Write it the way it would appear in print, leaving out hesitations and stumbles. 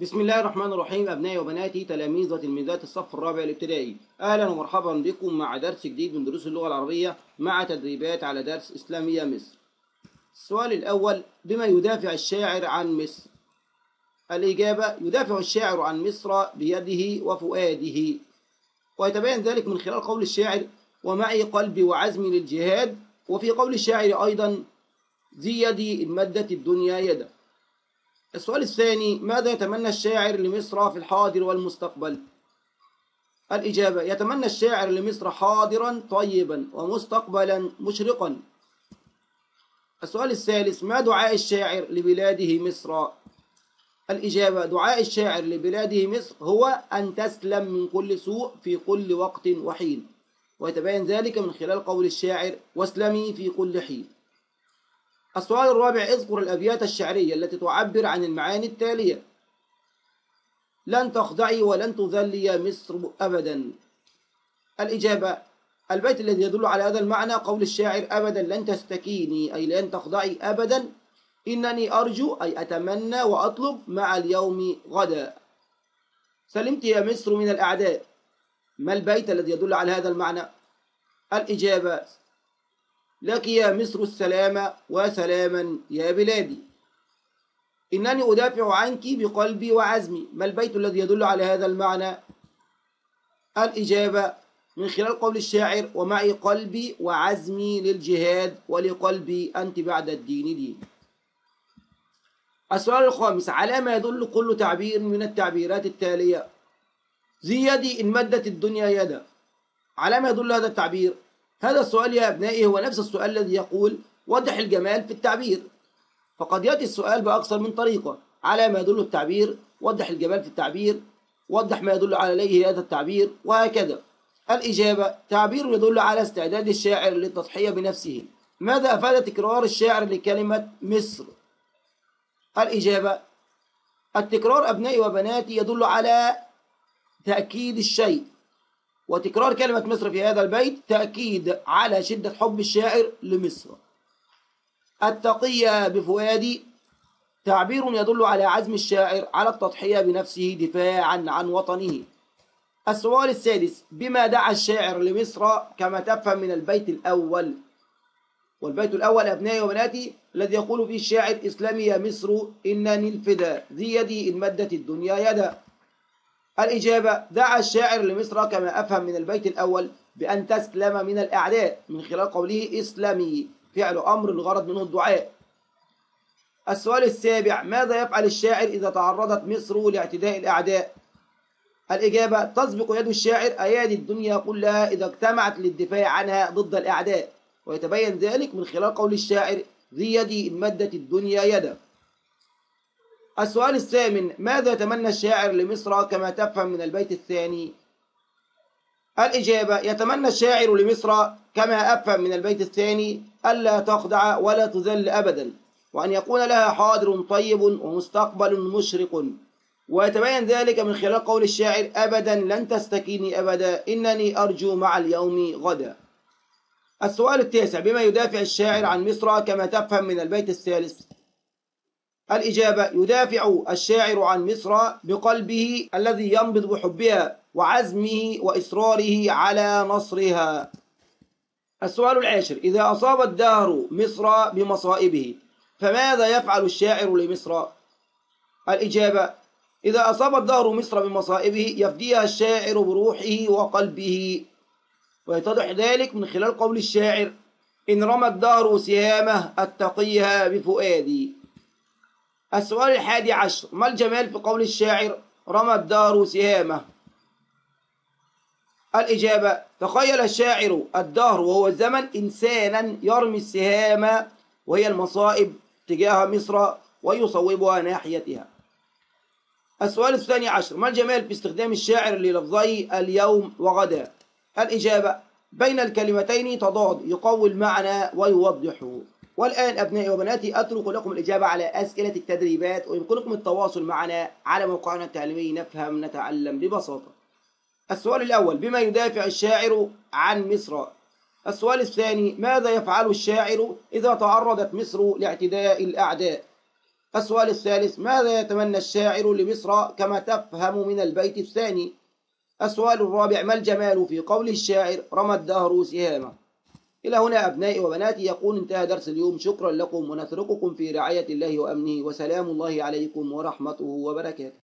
بسم الله الرحمن الرحيم. أبنائي وبناتي تلاميذ وتلميذات الصف الرابع الابتدائي، أهلا ومرحبا بكم مع درس جديد من دروس اللغة العربية مع تدريبات على درس إسلامية مصر. السؤال الأول: بما يدافع الشاعر عن مصر؟ الإجابة: يدافع الشاعر عن مصر بيده وفؤاده، ويتبين ذلك من خلال قول الشاعر: ومعي قلبي وعزمي للجهاد، وفي قول الشاعر أيضا: ذي يدي إن مدت الدنيا يدا. السؤال الثاني: ماذا يتمنى الشاعر لمصر في الحاضر والمستقبل؟ الإجابة: يتمنى الشاعر لمصر حاضرا طيبا ومستقبلا مشرقا. السؤال الثالث: ما دعاء الشاعر لبلاده مصر؟ الإجابة: دعاء الشاعر لبلاده مصر هو أن تسلم من كل سوء في كل وقت وحين، ويتبين ذلك من خلال قول الشاعر: واسلمي في كل حين. السؤال الرابع: اذكر الأبيات الشعرية التي تعبر عن المعاني التالية: لن تخضعي ولن تذلي مصر أبدا. الإجابة: البيت الذي يدل على هذا المعنى قول الشاعر: أبدا لن تستكيني، أي لن تخضعي أبدا، إنني أرجو أي أتمنى وأطلب مع اليوم غدا. سلمت يا مصر من الأعداء. ما البيت الذي يدل على هذا المعنى؟ الإجابة: لك يا مصر السلام وسلاما يا بلادي. إنني أدافع عنك بقلبي وعزمي. ما البيت الذي يدل على هذا المعنى؟ الإجابة: من خلال قول الشاعر: ومعي قلبي وعزمي للجهاد، ولقلبي أنت بعد الدين دين. السؤال الخامس: على ما يدل كل تعبير من التعبيرات التالية؟ ذي يدي إن مدت الدنيا يدا. على ما يدل هذا التعبير؟ هذا السؤال يا أبنائي هو نفس السؤال الذي يقول: وضح الجمال في التعبير. فقد يأتي السؤال بأكثر من طريقة: على ما يدل التعبير، وضح الجمال في التعبير، وضح ما يدل عليه هذا التعبير، وهكذا. الإجابة: تعبير يدل على استعداد الشاعر للتضحية بنفسه. ماذا أفاد تكرار الشاعر لكلمة مصر؟ الإجابة: التكرار أبنائي وبناتي يدل على تأكيد الشيء، وتكرار كلمة مصر في هذا البيت تأكيد على شدة حب الشاعر لمصر. التقية بفؤادي تعبير يدل على عزم الشاعر على التضحية بنفسه دفاعا عن وطنه. السؤال السادس: بما دعا الشاعر لمصر كما تفهم من البيت الأول؟ والبيت الأول أبنائي وبناتي الذي يقول فيه الشاعر: اسلمي يا مصر إنني الفدا، ذي يدي إن مدت الدنيا يدا. الإجابة: دعا الشاعر لمصر كما أفهم من البيت الأول بأن تسلم من الأعداء من خلال قوله اسلمي، فعل أمر الغرض منه الدعاء. السؤال السابع: ماذا يفعل الشاعر إذا تعرضت مصر لاعتداء الأعداء؟ الإجابة: تسبق يد الشاعر أيادي الدنيا كلها إذا اجتمعت للدفاع عنها ضد الأعداء، ويتبين ذلك من خلال قول الشاعر: ذي يدي إن مدت الدنيا يدا. السؤال الثامن: ماذا يتمنى الشاعر لمصر كما تفهم من البيت الثاني؟ الإجابة: يتمنى الشاعر لمصر كما أفهم من البيت الثاني ألا تخضع ولا تذل أبدا، وأن يكون لها حاضر طيب ومستقبل مشرق، ويتبين ذلك من خلال قول الشاعر: أبدا لن تستكيني أبدا، إنني أرجو مع اليوم غدا. السؤال التاسع: بما يدافع الشاعر عن مصر كما تفهم من البيت الثالث؟ الإجابة: يدافع الشاعر عن مصر بقلبه الذي ينبض بحبها وعزمه وإصراره على نصرها. السؤال العاشر: إذا أصاب الدهر مصر بمصائبه فماذا يفعل الشاعر لمصر؟ الإجابة: إذا أصاب الدهر مصر بمصائبه يفديها الشاعر بروحه وقلبه، ويتضح ذلك من خلال قول الشاعر: إن رمى الدهر سهامه أتقيها بفؤادي. السؤال الحادي عشر: ما الجمال في قول الشاعر: رمى الدهر سهامه؟ الإجابة: تخيل الشاعر الدهر وهو الزمن إنسانا يرمي السهام وهي المصائب تجاه مصر ويصوبها ناحيتها. السؤال الثاني عشر: ما الجمال في استخدام الشاعر للفظي اليوم وغدا؟ الإجابة: بين الكلمتين تضاد يقوي المعنى ويوضحه. والآن أبنائي وبناتي أترك لكم الإجابة على أسئلة التدريبات، ويمكنكم التواصل معنا على موقعنا التعليمي نفهم نتعلم ببساطة. السؤال الأول: بما يدافع الشاعر عن مصر؟ السؤال الثاني: ماذا يفعل الشاعر إذا تعرضت مصر لاعتداء الأعداء؟ السؤال الثالث: ماذا يتمنى الشاعر لمصر كما تفهم من البيت الثاني؟ السؤال الرابع: ما الجمال في قول الشاعر رمى الدهر سهامه؟ إلى هنا أبنائي وبناتي يكون انتهى درس اليوم. شكرا لكم ونترككم في رعاية الله وأمنه، وسلام الله عليكم ورحمته وبركاته.